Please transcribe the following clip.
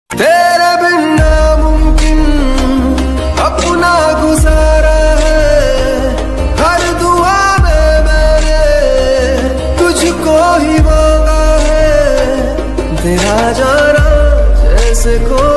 तेरे बिन नामुमकिन अपना गुजारा है, हर दुआ में मैंने तुझको ही मांगा है। तेरा जाना जैसे को